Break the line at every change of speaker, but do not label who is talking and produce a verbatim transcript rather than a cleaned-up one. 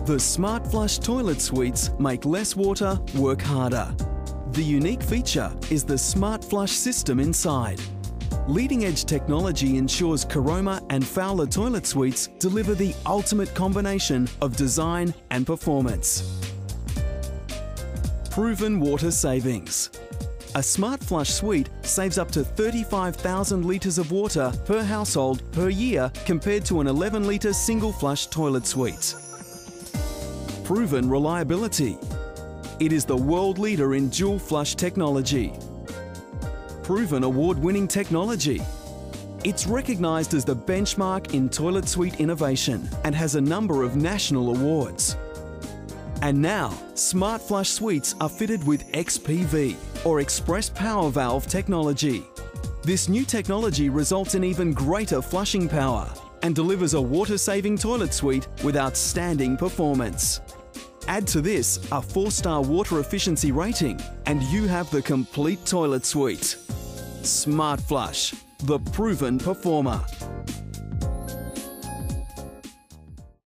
The Smartflush toilet suites make less water work harder. The unique feature is the Smartflush system inside. Leading-edge technology ensures Caroma and Fowler toilet suites deliver the ultimate combination of design and performance. Proven water savings. A Smartflush suite saves up to thirty-five thousand litres of water per household per year compared to an eleven litre single-flush toilet suite. Proven reliability. It is the world leader in dual flush technology. Proven award-winning technology. It's recognised as the benchmark in toilet suite innovation and has a number of national awards. And now, Smartflush suites are fitted with X P V, or Express Power Valve technology. This new technology results in even greater flushing power and delivers a water-saving toilet suite with outstanding performance. Add to this a four-star water efficiency rating and you have the complete toilet suite. Smartflush, the proven performer.